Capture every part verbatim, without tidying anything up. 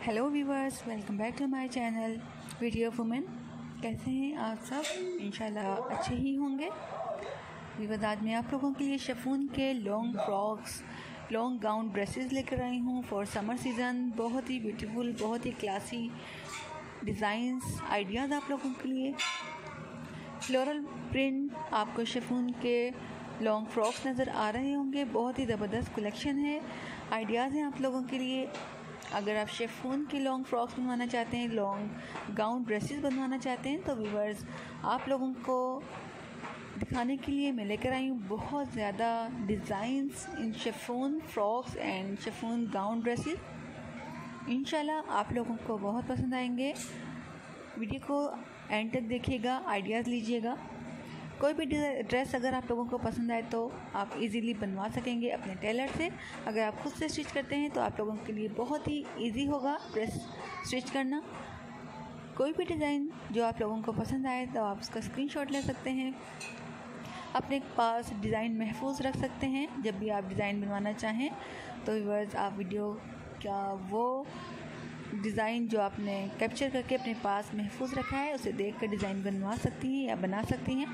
Hello viewers, welcome back to my channel video women. कैसे हैं आप सब? इंशाल्लाह अच्छे ही होंगे। व्यूवर्स, आज मैं आप लोगों के लिए शिफॉन के long frocks, long gown dresses लेकर आई हूँ फॉर समर सीज़न। बहुत ही ब्यूटीफुल, बहुत ही क्लासी डिज़ाइंस, आइडियाज़ आप लोगों के लिए। फ्लोरल प्रिंट आपको शिफॉन के लॉन्ग फ्रॉक्स नज़र आ रहे होंगे। बहुत ही ज़बरदस्त कलेक्शन है, आइडियाज़ हैं आप लोगों के लिए। अगर आप शिफॉन के लॉन्ग फ्रॉक्स बनवाना चाहते हैं, लॉन्ग गाउन ड्रेसेस बनवाना चाहते हैं, तो व्यूअर्स आप लोगों को दिखाने के लिए मैं लेकर आई हूँ बहुत ज़्यादा designs in chiffon frocks and chiffon gown dresses. इंशाल्लाह आप लोगों को बहुत पसंद आएंगे। वीडियो को एंड तक देखिएगा, आइडियाज़ लीजिएगा। कोई भी ड्रेस अगर आप लोगों को पसंद आए तो आप इजीली बनवा सकेंगे अपने टेलर से। अगर आप खुद से स्टिच करते हैं तो आप लोगों के लिए बहुत ही इजी होगा ड्रेस स्टिच करना। कोई भी डिज़ाइन जो आप लोगों को पसंद आए तो आप उसका स्क्रीनशॉट ले सकते हैं, अपने पास डिज़ाइन महफूज रख सकते हैं। जब भी आप डिज़ाइन बनवाना चाहें तो व्यूअर्स आप वीडियो का वो डिज़ाइन जो आपने कैप्चर करके अपने पास महफूज रखा है उसे देख कर डिज़ाइन बनवा सकती हैं या बना सकती हैं।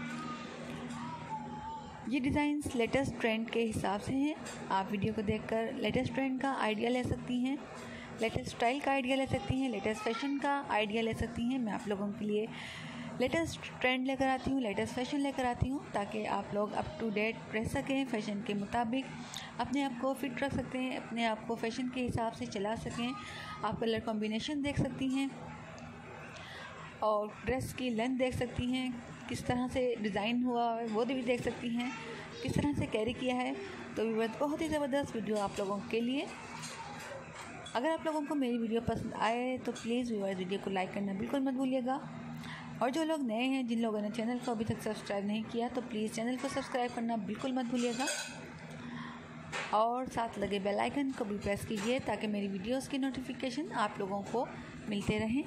ये डिज़ाइंस लेटेस्ट ट्रेंड के हिसाब से हैं। आप वीडियो को देखकर लेटेस्ट ट्रेंड का आइडिया ले सकती हैं, लेटेस्ट स्टाइल का आइडिया ले सकती हैं, लेटेस्ट फैशन का आइडिया ले सकती हैं। मैं आप लोगों के लिए लेटेस्ट ट्रेंड लेकर आती हूँ, लेटेस्ट फैशन लेकर आती हूँ, ताकि आप लोग अप टू डेट रह सकें, फैशन के मुताबिक अपने आप को फिट रख सकते हैं, अपने आप को फैशन के हिसाब से चला सकें। आप कलर कॉम्बिनेशन देख सकती हैं और ड्रेस की लेंथ देख सकती हैं, किस तरह से डिज़ाइन हुआ है वो भी देख सकती हैं, किस तरह से कैरी किया है। तो व्यूअर्स बहुत ही ज़बरदस्त वीडियो आप लोगों के लिए। अगर आप लोगों को मेरी वीडियो पसंद आए तो प्लीज़ व्यूअर्स वीडियो को लाइक करना बिल्कुल मत भूलिएगा। और जो लोग नए हैं, जिन लोगों ने चैनल को अभी तक सब्सक्राइब नहीं किया, तो प्लीज़ चैनल को सब्सक्राइब करना बिल्कुल मत भूलिएगा और साथ लगे बेल आइकन को भी प्रेस कीजिए ताकि मेरी वीडियोस की नोटिफिकेशन आप लोगों को मिलते रहें।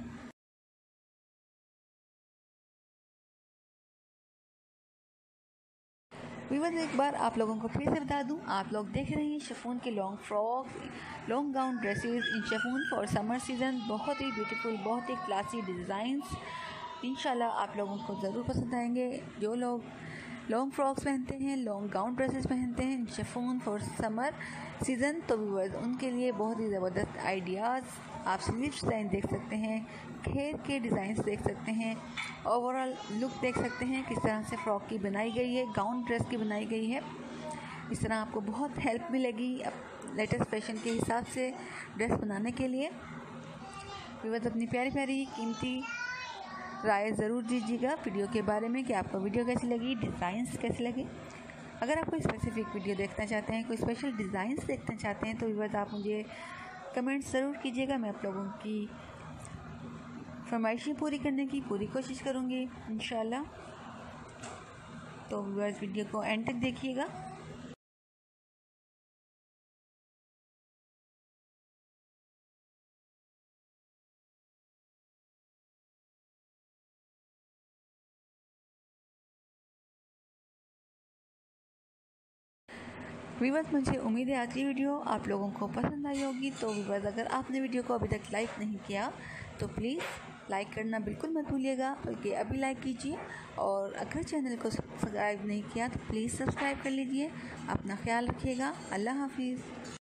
व्यूअर्स, एक बार आप लोगों को फिर से बता दूं, आप लोग देख रहे हैं शिफॉन के long frocks, long gown dresses in chiffon for summer season. बहुत ही ब्यूटीफुल, बहुत ही क्लासी डिज़ाइंस इंशाल्लाह आप लोगों को ज़रूर पसंद आएंगे। जो लोग लॉन्ग फ्रॉक्स पहनते हैं, लॉन्ग गाउन ड्रेसेस पहनते हैं शिफॉन फॉर समर सीज़न, तो व्यूअर्स उनके लिए बहुत ही ज़बरदस्त आइडियाज़। आप स्लीव्स डिज़ाइन देख सकते हैं, घेर के डिज़ाइंस देख सकते हैं, ओवरऑल लुक देख सकते हैं किस तरह से फ्रॉक की बनाई गई है, गाउन ड्रेस की बनाई गई है। इस तरह आपको बहुत हेल्प मिलेगी लेटेस्ट फैशन के हिसाब से ड्रेस बनाने के लिए। व्यूअर्स अपनी प्यारी प्यारी कीमती राय ज़रूर दीजिएगा वीडियो के बारे में कि आपको वीडियो कैसी लगी, डिज़ाइंस कैसे लगे। अगर आप कोई स्पेसिफिक वीडियो देखना चाहते हैं, कोई स्पेशल डिज़ाइंस देखना चाहते हैं, तो व्यूअर्स आप मुझे कमेंट्स ज़रूर कीजिएगा। मैं आप लोगों की फरमाइशें पूरी करने की पूरी कोशिश करूँगी इंशाल्लाह। तो व्यूअर्स वीडियो को एंड तक देखिएगा। व्यूअर्स, मुझे उम्मीद है आज की वीडियो आप लोगों को पसंद आई होगी। तो व्यूअर्स, अगर आपने वीडियो को अभी तक लाइक नहीं किया तो प्लीज़ लाइक करना बिल्कुल मत भूलिएगा, बल्कि अभी लाइक कीजिए। और अगर चैनल को सब्सक्राइब नहीं किया तो प्लीज़ सब्सक्राइब कर लीजिए। अपना ख्याल रखिएगा। अल्लाह हाफिज़।